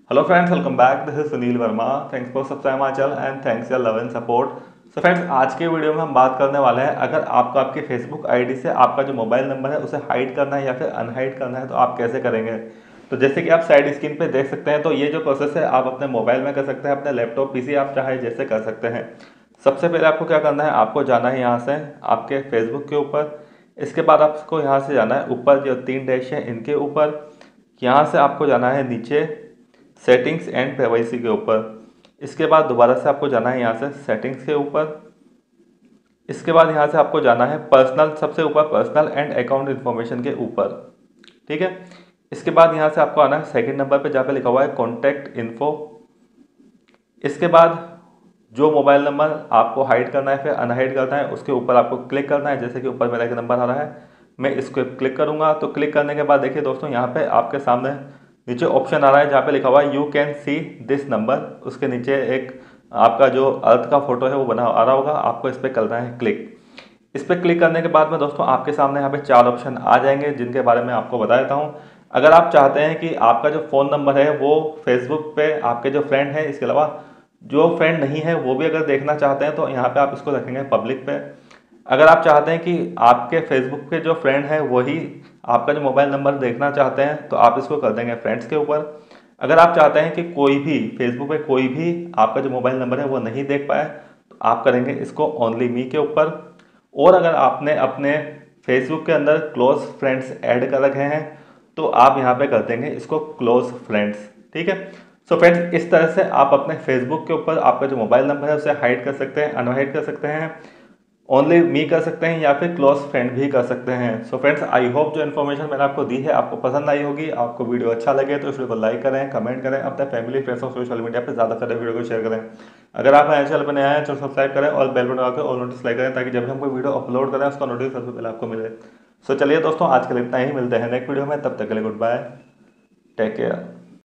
Hello friends, welcome back. This is Sunil Verma. Thanks for subscribe my channel and thanks your love and support. So friends, आज के video में हम बात करने वाले हैं, अगर आपको आपके फेसबुक आईडी से आपका जो मोबाइल नंबर है उसे हाइड करना है या फिर अनहाइड करना है तो आप कैसे करेंगे। तो जैसे कि आप साइड स्क्रीन पे देख सकते हैं, तो ये जो प्रोसेस है आप अपने मोबाइल में कर सकते हैं, अपने लैपटॉप पीसी आप चाहे जैसे कर सकते हैं। सबसे पहले आपको क्या करना है, आपको जाना है यहाँ से आपके फेसबुक के ऊपर। इसके बाद आपको यहाँ से जाना है ऊपर जो 3 डैश है इनके ऊपर। यहाँ से आपको जाना है नीचे सेटिंग्स एंड प्राइवेसी के ऊपर। इसके बाद दोबारा से आपको जाना है यहाँ से सेटिंग्स के ऊपर। इसके बाद यहाँ से आपको जाना है पर्सनल, सबसे ऊपर पर्सनल एंड अकाउंट इन्फॉर्मेशन के ऊपर। ठीक है। इसके बाद यहाँ से आपको आना है सेकंड नंबर पे जहाँ पे लिखा हुआ है कॉन्टैक्ट इन्फो। इसके बाद जो मोबाइल नंबर आपको हाइड करना है फिर अनहाइड करना है उसके ऊपर आपको क्लिक करना है। जैसे कि ऊपर मेरा एक नंबर आ रहा है, मैं इसको क्लिक करूंगा। तो क्लिक करने के बाद देखिए दोस्तों, यहाँ पे आपके सामने नीचे ऑप्शन आ रहा है जहाँ पे लिखा हुआ है you can see this number. उसके नीचे एक आपका जो अर्थ का फोटो है वो बना आ रहा होगा, आपको इस पर करना है क्लिक। इस पर क्लिक करने के बाद में दोस्तों आपके सामने यहाँ पे 4 ऑप्शन आ जाएंगे जिनके बारे में आपको बता देता हूँ। अगर आप चाहते हैं कि आपका जो फ़ोन नंबर है वो फेसबुक पे आपके जो फ्रेंड हैं, इसके अलावा जो फ्रेंड नहीं है वो भी अगर देखना चाहते हैं तो यहाँ पे आप इसको रखेंगे पब्लिक पे। अगर आप चाहते हैं कि आपके फेसबुक के जो फ्रेंड हैं वही आपका जो मोबाइल नंबर देखना चाहते हैं तो आप इसको कर देंगे फ्रेंड्स के ऊपर। अगर आप चाहते हैं कि कोई भी फेसबुक पे कोई भी आपका जो मोबाइल नंबर है वो नहीं देख पाए तो आप करेंगे इसको ओनली मी के ऊपर। और अगर आपने अपने फेसबुक के अंदर क्लोज फ्रेंड्स ऐड कर रखे हैं तो आप यहाँ पे कर देंगे इसको क्लोज फ्रेंड्स। ठीक है। सो फ्रेंड्स, इस तरह से आप अपने फेसबुक के ऊपर आपका जो मोबाइल नंबर है उसे हाइड कर सकते हैं, अनहाइड कर सकते हैं, ओनली मी कर सकते हैं या फिर क्लोज फ्रेंड भी कर सकते हैं। सो फ्रेंड्स, आई होप जो इन्फॉर्मेशन मैंने आपको दी है आपको पसंद आई होगी। आपको वीडियो अच्छा लगे तो इस वीडियो को लाइक करें, कमेंट करें, अपने फैमिली फ्रेंड्स और सोशल मीडिया पर ज़्यादा से वीडियो को शेयर करें। अगर आप हमारे चैनल पर नए आए तो सब्सक्राइब करें और बेल बटन दबाकर ऑल नोटिस लाइक करें ताकि जब भी हम कोई वीडियो अपलोड करें उसका नोटिस सबसे पहले आपको मिले। सो चलिए दोस्तों, आज के लिए इतना ही, मिलते हैं नेक्स्ट वीडियो में। तब तक के लिए गुड बाय, टेक केयर।